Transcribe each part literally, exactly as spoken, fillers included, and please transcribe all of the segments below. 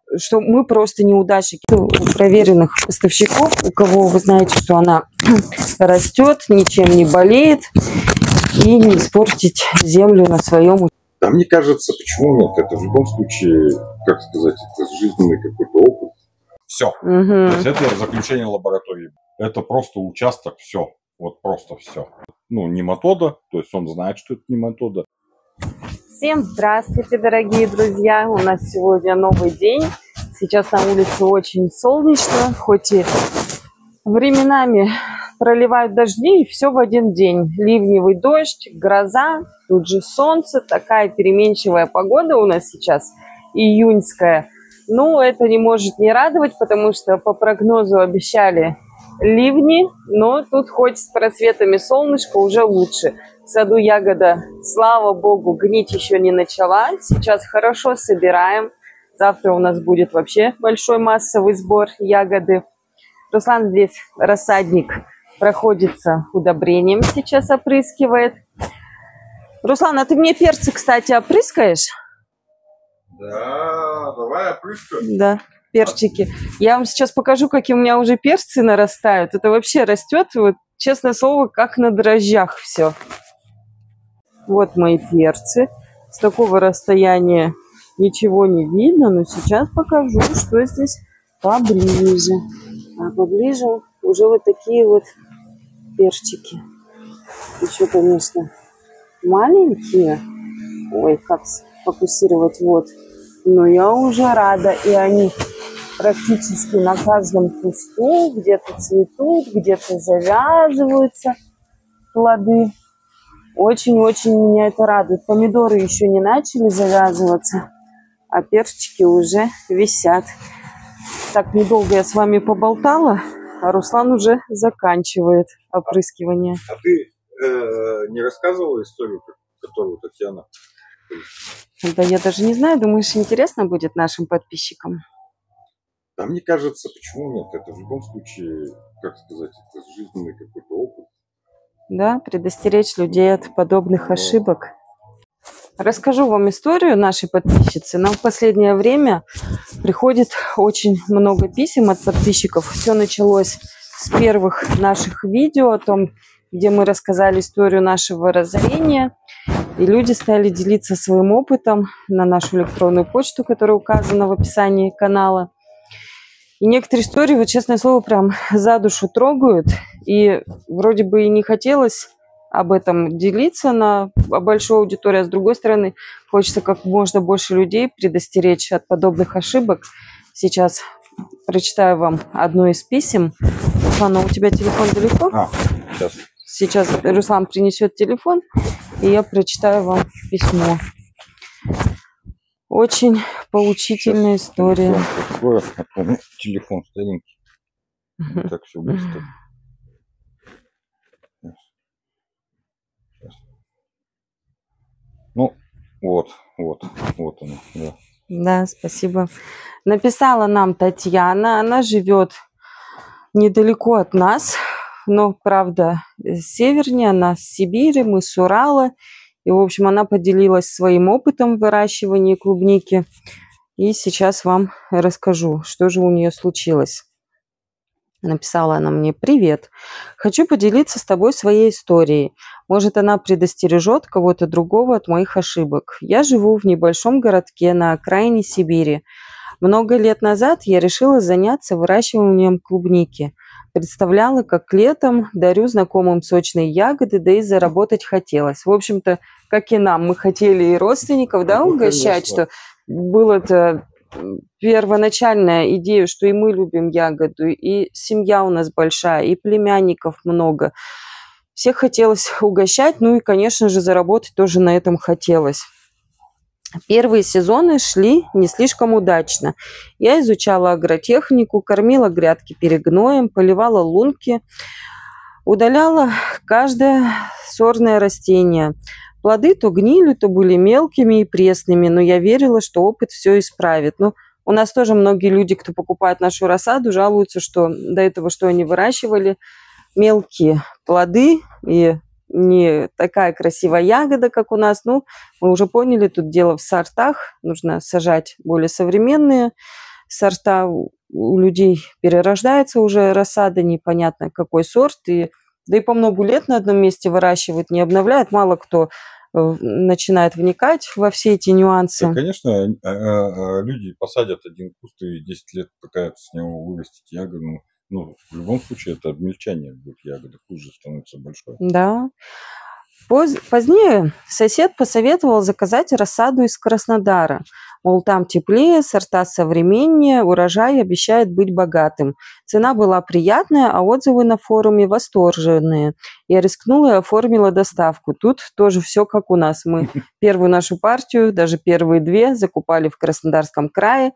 что мы просто неудачники. У проверенных поставщиков, у кого вы знаете, что она растет, ничем не болеет, и не испортить землю на своем. Да, мне кажется, почему нет? Это в любом случае, как сказать, это жизненный какой-то опыт. Все. Угу. То есть это заключение лаборатории. Это просто участок, все. Вот просто все. Ну, нематода, то есть он знает, что это нематода. Всем здравствуйте, дорогие друзья! У нас сегодня новый день. Сейчас на улице очень солнечно, хоть и временами проливают дожди, и все в один день. Ливневый дождь, гроза, тут же солнце. Такая переменчивая погода у нас сейчас, июньская. Ну, это не может не радовать, потому что по прогнозу обещали ливни, но тут хоть с просветами солнышко уже лучше. В саду ягода, слава богу, гнить еще не начала. Сейчас хорошо собираем. Завтра у нас будет вообще большой массовый сбор ягоды. Руслан здесь рассадник проходится удобрением, сейчас опрыскивает. Руслан, а ты мне перцы, кстати, опрыскаешь? Да, давай опрыскаем. Да, перчики. Я вам сейчас покажу, какие у меня уже перцы нарастают. Это вообще растет, вот, честное слово, как на дрожжах все. Вот мои перцы. С такого расстояния ничего не видно, но сейчас покажу, что здесь поближе. А поближе уже вот такие вот перчики. Еще, конечно, маленькие. Ой, как сфокусировать, вот. Но я уже рада, и они практически на каждом кусту где-то цветут, где-то завязываются плоды. Очень-очень меня это радует. Помидоры еще не начали завязываться, а перчики уже висят. Так, недолго я с вами поболтала, а Руслан уже заканчивает опрыскивание. А ты э, не рассказывала историю, которую Татьяна? Да я даже не знаю, думаешь, интересно будет нашим подписчикам? Да, мне кажется, почему нет? Это в любом случае, как сказать, это жизненный какой-то опыт. Да, предостеречь людей от подобных ошибок. Расскажу вам историю нашей подписчицы. Нам в последнее время приходит очень много писем от подписчиков. Все началось с первых наших видео о том, где мы рассказали историю нашего разорения. И люди стали делиться своим опытом на нашу электронную почту, которая указана в описании канала. И некоторые истории, вот честное слово, прям за душу трогают. И вроде бы и не хотелось об этом делиться на большой аудитории, а с другой стороны, хочется как можно больше людей предостеречь от подобных ошибок. Сейчас прочитаю вам одно из писем. Руслан, у тебя телефон далеко? А, сейчас. Сейчас Руслан принесет телефон, и я прочитаю вам письмо. Очень поучительная сейчас история. Такое, а то у меня телефон старенький. Не так все быстро. Сейчас. Ну, вот, вот, вот оно, да. Да, спасибо. Написала нам Татьяна, она живет недалеко от нас, но, правда, севернее, она с Сибири, мы с Урала. И, в общем, она поделилась своим опытом выращивания клубники. И сейчас вам расскажу, что же у нее случилось. Написала она мне: «Привет. Хочу поделиться с тобой своей историей. Может, она предостережет кого-то другого от моих ошибок. Я живу в небольшом городке на окраине Сибири. Много лет назад я решила заняться выращиванием клубники. Представляла, как летом дарю знакомым сочные ягоды, да и заработать хотелось. В общем-то, как и нам, мы хотели и родственников, да, Ну, угощать, конечно. что была-то первоначальная идея, что и мы любим ягоду, и семья у нас большая, и племянников много. Всех хотелось угощать, ну и, конечно же, заработать тоже на этом хотелось. Первые сезоны шли не слишком удачно. Я изучала агротехнику, кормила грядки перегноем, поливала лунки, удаляла каждое сорное растение. Плоды то гнили, то были мелкими и пресными, но я верила, что опыт все исправит. Ну, у нас тоже многие люди, кто покупает нашу рассаду, жалуются, что до этого, что они выращивали, мелкие плоды и не такая красивая ягода, как у нас. Ну, мы уже поняли, тут дело в сортах. Нужно сажать более современные сорта у у людей перерождается уже рассада, непонятно какой сорт. И, да и по много лет на одном месте выращивают, не обновляют. Мало кто э, начинает вникать во все эти Да, нюансы. конечно, э, э, люди посадят один куст и десять лет пытаются с него вырастить ягоду. Ну, ну, в любом случае это обмельчание будет ягоды, хуже становится большой. Да. Поз- Позднее сосед посоветовал заказать рассаду из Краснодара. Мол, там теплее, сорта современнее, урожай обещает быть богатым. Цена была приятная, а отзывы на форуме восторженные. Я рискнула и оформила доставку. Тут тоже все как у нас. Мы первую нашу партию, даже первые две, закупали в Краснодарском крае.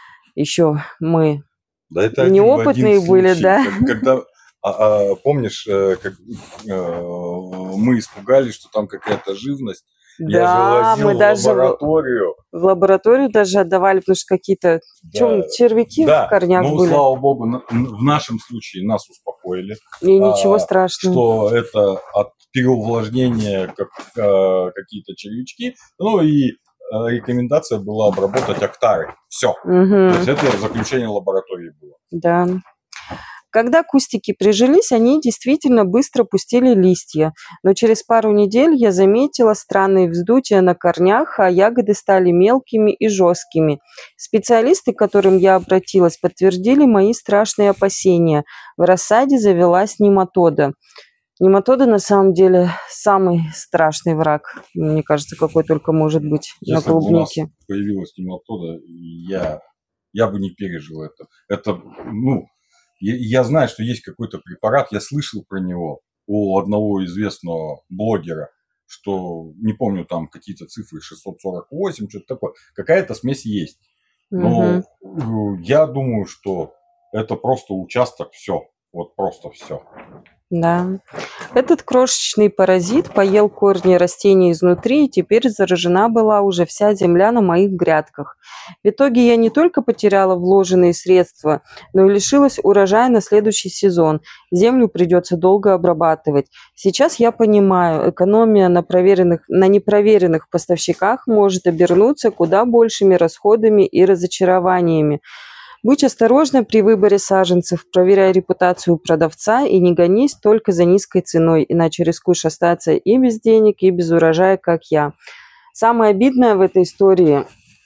Еще мы Да это один в один неопытные были, случай, да. как- когда, а, а, помнишь, э, как э, мы испугались, что там какая-то живность. Я же Да, возил мы в даже в лабораторию. в лабораторию даже отдавали, потому что какие-то чё, Да, червяки в да, корнях ну, были. слава богу, на- в нашем случае нас успокоили, И ничего а, страшного. что это от переувлажнения как, а, какие-то червячки. Ну и а, рекомендация была обработать октары. Все. То есть Мгм. это заключение лаборатории было. Да. Когда кустики прижились, они действительно быстро пустили листья, но через пару недель я заметила странные вздутия на корнях, а ягоды стали мелкими и жесткими. Специалисты, к которым я обратилась, подтвердили мои страшные опасения. В рассаде завелась нематода. Нематода на самом деле самый страшный враг, мне кажется, какой только может быть на Если бы у нас клубнике. появилась нематода, я, я бы не пережил это. Это, ну, я, я знаю, что есть какой-то препарат, я слышал про него у одного известного блогера, что, не помню, там какие-то цифры, шестьсот сорок восемь, что-то такое. Какая-то смесь есть. Но Мгм. э, я думаю, что это просто участок, все. Вот просто все. Да. Этот крошечный паразит поел корни растений изнутри, и теперь заражена была уже вся земля на моих грядках. В итоге я не только потеряла вложенные средства, но и лишилась урожая на следующий сезон. Землю придется долго обрабатывать. Сейчас я понимаю, экономия на, проверенных, на непроверенных поставщиках может обернуться куда большими расходами и разочарованиями. Будь осторожна при выборе саженцев, проверяй репутацию продавца и не гонись только за низкой ценой, иначе рискуешь остаться и без денег, и без урожая, как я. Самое обидное в этой истории,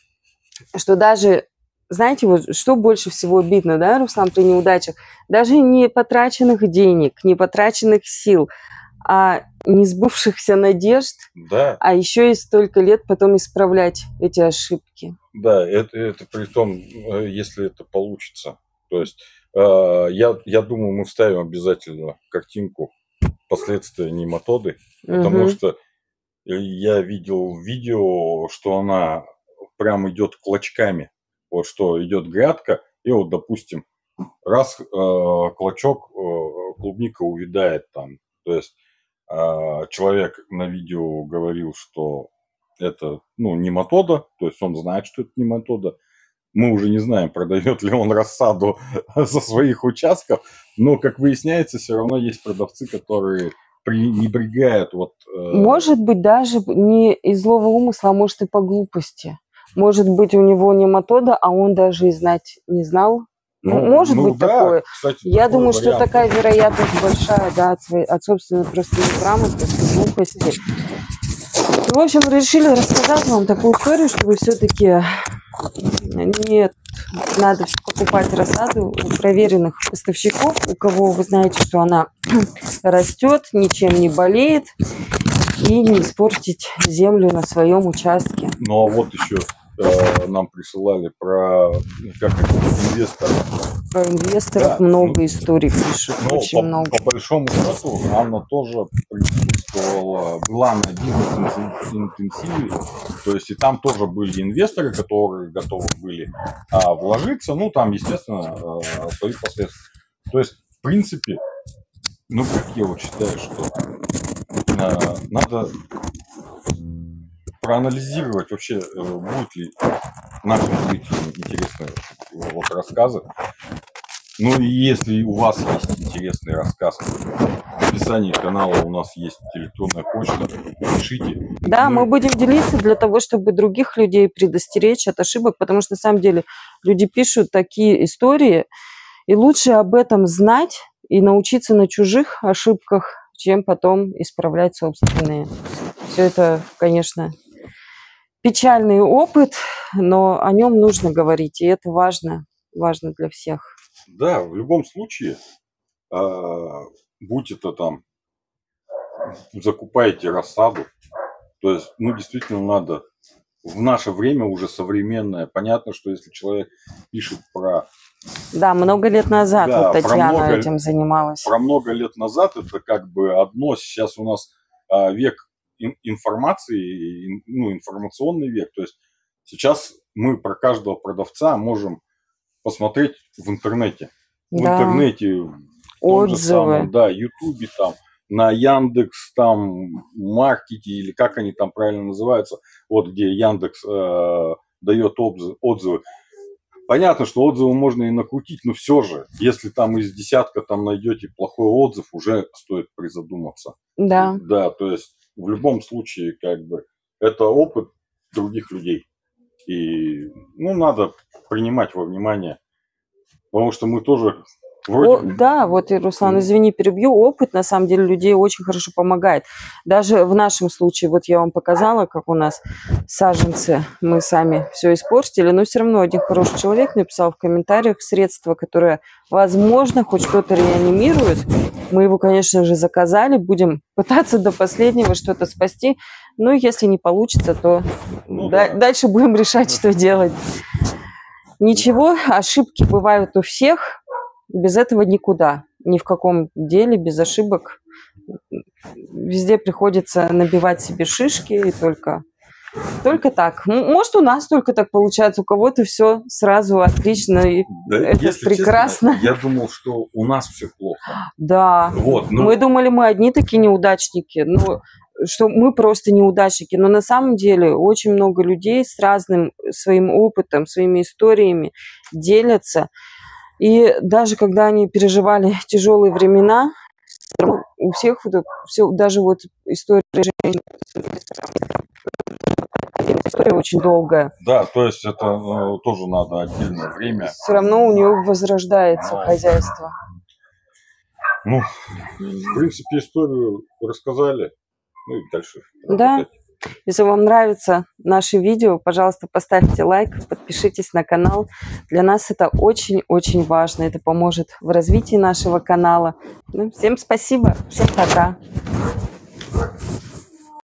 что даже, знаете, вот что больше всего обидно, да, Руслан, при неудачах? Даже не потраченных денег, не потраченных сил, а не сбывшихся надежд, Да, а еще и столько лет потом исправлять эти ошибки. да, это, это при том, э, если это получится. То есть э, я, я думаю, мы вставим обязательно картинку последствия нематоды, потому Мгм. что я видел видео, что она прям идет клочками. Вот что идет грядка, и вот, допустим, раз э, клочок э, клубника увядает там. То есть э, человек на видео говорил, что это, ну, нематода, то есть он знает, что это нематода. Мы уже не знаем, продает ли он рассаду со своих участков, но, как выясняется, все равно есть продавцы, которые пренебрегают вот... э, Может быть, даже не из злого умысла, а может и по глупости. Может быть, у него нематода, а он даже и знать не знал. ну, М- Может ну быть да, такое. кстати, Я такой думаю, что вариант такая тоже. вероятность большая, да, от, своей, от собственной просто неграмотности, глупости. Ну, в общем, решили рассказать вам такую историю, чтобы все-таки нет, надо покупать рассаду у проверенных поставщиков, у кого вы знаете, что она растет, ничем не болеет, и не испортить землю на своем участке. Ну, а вот еще э, нам присылали про, ну, как это, инвесторов. Про инвесторов Да, много ну, историй пишут, Ну, очень по, много. по большому счету, Анна тоже присутствовала, была на бизнес-интенсиве, то есть и там тоже были инвесторы, которые готовы были а, вложиться, ну, там, естественно, а, свои последствия. То есть, в принципе, ну, как я вот считаю, что а, надо проанализировать вообще, э, будут ли нашим зрителям интересные вот рассказы. Ну и если у вас есть интересный рассказ, описании канала у нас есть электронная почта. Пишите. Да, Ну, мы будем делиться для того, чтобы других людей предостеречь от ошибок, потому что на самом деле люди пишут такие истории, и лучше об этом знать и научиться на чужих ошибках, чем потом исправлять собственные. Все это, конечно, печальный опыт, но о нем нужно говорить, и это важно, важно для всех. Да, в любом случае, а, будь это там, закупаете рассаду, то есть, ну, действительно надо, в наше время уже современное, понятно, что если человек пишет про, Да, много лет назад да, вот про Татьяна много, этим занималась. про много лет назад, это как бы одно, сейчас у нас а, век ин- информации, ин- ну, информационный век, то есть сейчас мы про каждого продавца можем посмотреть в интернете. В Да, интернете, в том же самом, отзывы. да, Ютубе, там, на Яндекс, там, Маркете, или как они там правильно называются, вот где Яндекс э, дает отзы- отзывы. Понятно, что отзывы можно и накрутить, но все же, если там из десятка там найдете плохой отзыв, уже стоит призадуматься. Да. Да, то есть в любом случае, как бы, это опыт других людей. И, ну, надо принимать во внимание, потому что мы тоже О, вроде... да, вот, и, Руслан, извини, перебью. Опыт, на самом деле, людей очень хорошо помогает. Даже в нашем случае, вот я вам показала, как у нас саженцы, мы сами все испортили, но все равно один хороший человек написал в комментариях средства, которые, возможно, хоть что-то реанимируют. Мы его, конечно же, заказали, будем пытаться до последнего что-то спасти. Но если не получится, то Ну да- да. дальше будем решать, что делать. Ничего, ошибки бывают у всех. Без этого никуда. Ни в каком деле без ошибок. Везде приходится набивать себе шишки, и только, только так. М, Может, у нас только так получается, у кого-то все сразу отлично, и Да, это если прекрасно. честно, я думал, что у нас все плохо. Да, Вот, ну, мы думали, мы одни такие неудачники, ну, что мы просто неудачники. Но на самом деле очень много людей с разным своим опытом, своими историями делятся. И даже когда они переживали тяжелые времена, ну, у всех вот все, даже вот история женщины, история очень долгая. да, то есть это э, тоже надо отдельное время. Все равно у нее возрождается Но, хозяйство. ну, в принципе, историю рассказали. Ну и дальше Да. работать. Если вам нравится наше видео, пожалуйста, поставьте лайк, подпишитесь на канал. Для нас это очень-очень важно. Это поможет в развитии нашего канала. Ну, всем спасибо. Всем пока.